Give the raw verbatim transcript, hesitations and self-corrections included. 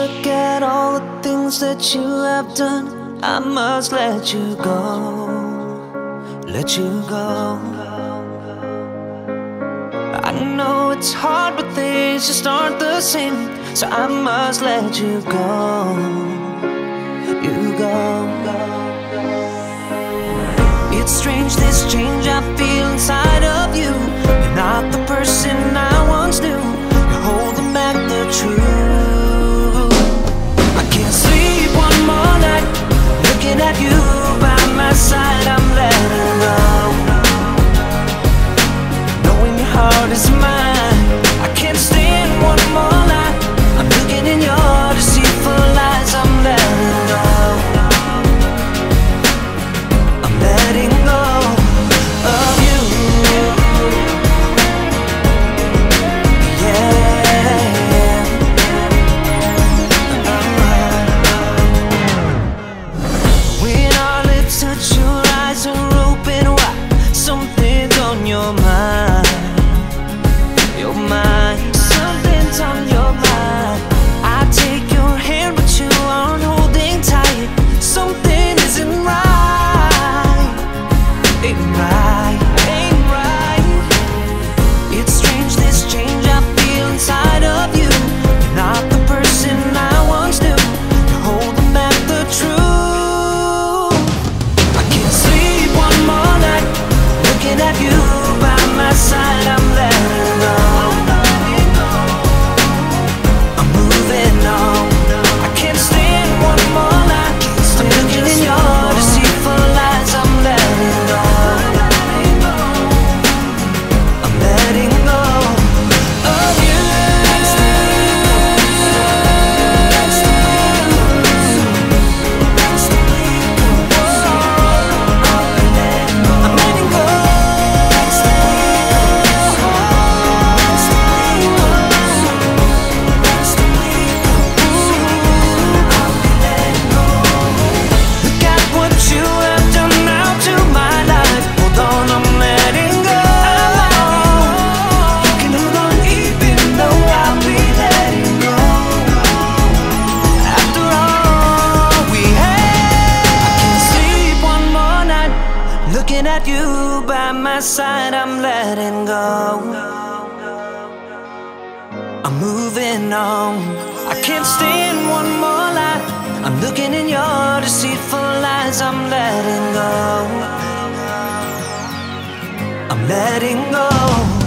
look at all the things that you have done, I must let you go, let you go. I know it's hard, but things just aren't the same, so I must let you go, you go. It's strange, this change I feel inside of you. You're not the person I once knew. You're holding back the truth. I can't sleep one more night looking at you by my side. I'm letting go, knowing your heart is mine. I can't stand one more night. I'm looking in your deceitful eyes. I'm letting go, I'm letting go of you. Yeah. When our lips touch, your eyes are open wide. Something's on your mind, your mind. Something's on your mind. I take your hand, but you aren't holding tight. Something isn't right, ain't right, ain't right. It's strange, this change I feel inside of you. You're not the person I once knew. You're holding back the truth. I can't sleep one more night looking at you by my side. I'm letting go, I'm moving on. I can't stand one more night. I'm looking in your deceitful eyes. I'm letting go, I'm letting go of you. I'm letting go. Look at what you have done now to my life. Hold on, I'm letting go. You can hold on even though I'll be letting go. After all we had, I can't sleep one more night looking at you by my side. I'm letting go, I'm moving on. I can't stand one more night. I'm looking in your deceitful eyes. I'm letting go, I'm letting go.